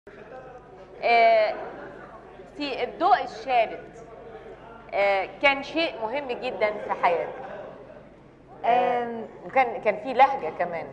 في الضوء الشارد كان شيء مهم جدا في حياتك. وكان في لهجه كمان.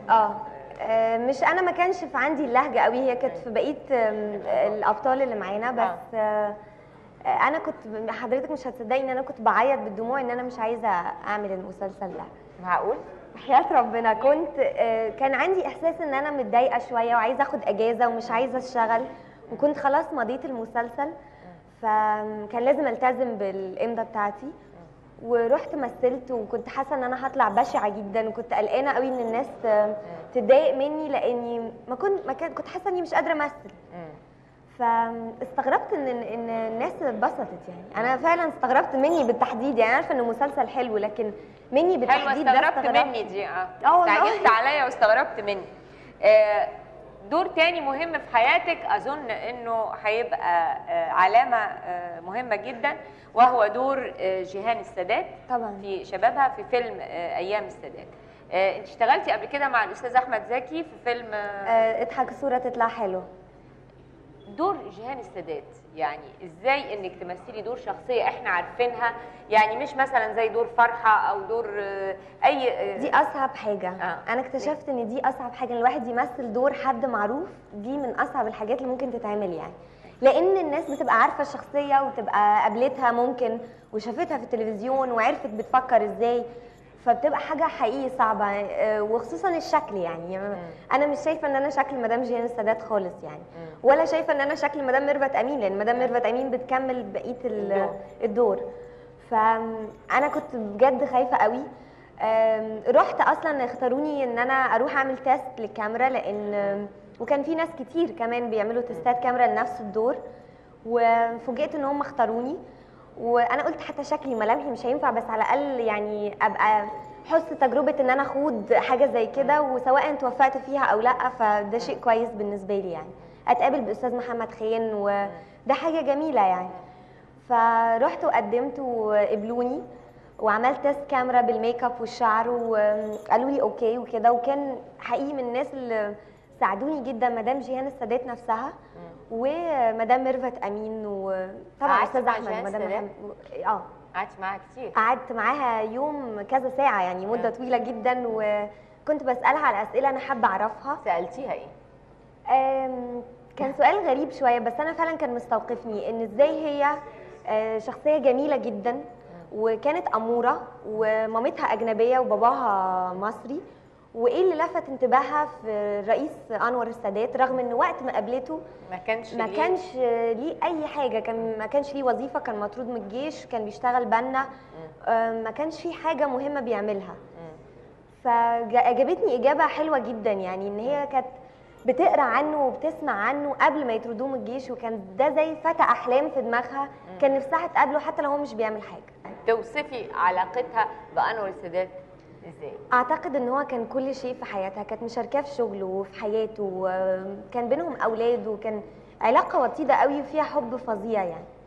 مش انا ما كانش في عندي اللهجه قوي، هي كانت في بقيه الابطال اللي معانا بس. انا كنت، حضرتك مش هتصدقي ان انا كنت بعيط بالدموع ان انا مش عايزه اعمل المسلسل ده. معقول؟ حياة ربنا كنت كان عندي احساس ان انا متضايقه شويه وعايزه اخد اجازه ومش عايزه اشتغل، وكنت خلاص مضيت المسلسل فكان لازم التزم بالامضه بتاعتي. ورحت مثلت وكنت حاسه ان انا هطلع بشعه جدا، وكنت قلقانه قوي ان الناس تتضايق مني لاني كنت حاسه اني مش قادره امثل. فاستغربت ان الناس اتبسطت، يعني انا فعلا استغربت مني بالتحديد، يعني عارفه انه مسلسل حلو لكن مني بالتحديد حلوه استغربت مني دي. استعجبت عليا واستغربت مني. دور تاني مهم في حياتك اظن انه هيبقى علامه مهمه جدا، وهو دور جيهان السادات طبعا في شبابها في فيلم ايام السادات. انت اشتغلتي قبل كده مع الاستاذ احمد زكي في فيلم اضحك الصوره تطلع حلو. دور جيهان السادات، يعني ازاي انك تمثلي دور شخصيه احنا عارفينها، يعني مش مثلا زي دور فرحه او دور اي دي اصعب حاجه. انا اكتشفت ان دي اصعب حاجه، ان الواحد يمثل دور حد معروف، دي من اصعب الحاجات اللي ممكن تتعمل، يعني لان الناس بتبقى عارفه الشخصيه وتبقى قابلتها ممكن وشافتها في التلفزيون وعرفت بتفكر ازاي، فبتبقى حاجه حقيقي صعبه، وخصوصا الشكل. يعني انا مش شايفه ان انا شكل مدام جيهان السادات خالص، يعني ولا شايفه ان انا شكل مدام ميرفت امين، لان مدام ميرفت امين بتكمل بقيه الدور. فانا كنت بجد خايفه قوي. رحت اصلا اختاروني ان انا اروح اعمل تيست للكاميرا، لان وكان في ناس كتير كمان بيعملوا تيستات كاميرا لنفس الدور، وفوجئت ان هم اختاروني. وانا قلت حتى شكلي ملامحي مش هينفع، بس على الاقل يعني ابقى حس تجربه ان انا اخوض حاجه زي كده، وسواء توفقت فيها او لا فده شيء كويس بالنسبه لي، يعني اتقابل باستاذ محمد خان وده حاجه جميله يعني. فرحت وقدمت وقبلوني وعملت تيست كاميرا بالميك اب والشعر وقالوا لي اوكي وكده، وكان حقيقي من الناس اللي ساعدوني جدا مدام جيهان السادات نفسها ومدام ميرفت امين وطبعا استاذ احمد مدام محمد. قعدت معاها كتير؟ قعدت معاها يوم كذا ساعه، يعني مده طويله جدا، وكنت بسالها على اسئله انا حابه اعرفها. سالتيها ايه؟ كان سؤال غريب شويه، بس انا فعلا كان مستوقفني ان ازاي هي شخصيه جميله جدا وكانت اموره ومامتها اجنبيه وباباها مصري، وايه اللي لفت انتباهها في الرئيس انور السادات رغم ان وقت ما قابلته ما كانش ليه اي حاجه، ما كانش ليه وظيفه، كان مطرود من الجيش، كان بيشتغل بنا، ما كانش في حاجه مهمه بيعملها. فاجابتني اجابه حلوه جدا، يعني ان هي كانت بتقرا عنه وبتسمع عنه قبل ما يطردوه من الجيش، وكان ده زي فتى احلام في دماغها، كان نفسها تقابله حتى لو هو مش بيعمل حاجه. توصفي علاقتها بانور السادات ازاي؟ اعتقد ان هو كان كل شيء في حياتها، كانت مشاركاه في شغله وفي حياته، وكان بينهم اولاد، وكان علاقه وطيده قوي وفيها حب فظيع يعني.